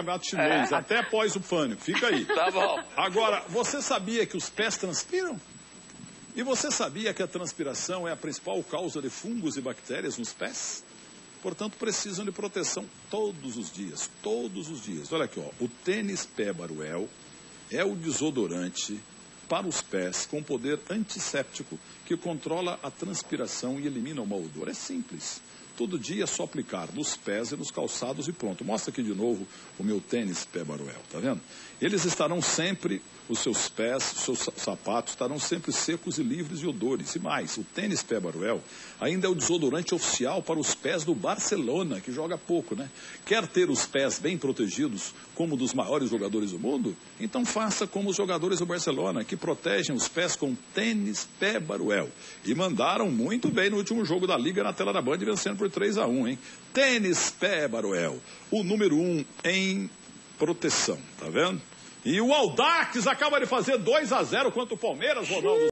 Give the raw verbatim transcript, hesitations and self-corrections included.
campeonato chinês, É. até após o pânico. Fica aí. Tá bom. Agora, você sabia que os pés transpiram? E você sabia que a transpiração é a principal causa de fungos e bactérias nos pés? Portanto, precisam de proteção todos os dias, todos os dias. Olha aqui, ó, o tênis pé Baruel é o desodorante para os pés com poder antisséptico que controla a transpiração e elimina o mau odor. É simples. Todo dia é só aplicar nos pés e nos calçados e pronto. Mostra aqui de novo o meu tênis pé Baruel, tá vendo? Eles estarão sempre, os seus pés, os seus sapatos estarão sempre secos e livres de odores. E mais, o tênis pé Baruel ainda é o desodorante oficial para os pés do Barcelona, que joga pouco, né? Quer ter os pés bem protegidos como dos maiores jogadores do mundo? Então faça como os jogadores do Barcelona, que protegem os pés com tênis pé Baruel. E mandaram muito bem no último jogo da Liga na tela da Band, vencendo por três a um, hein? Tênis pé Baruel, o número um em proteção, tá vendo? E o Audax acaba de fazer dois a zero contra o Palmeiras, Ronaldo.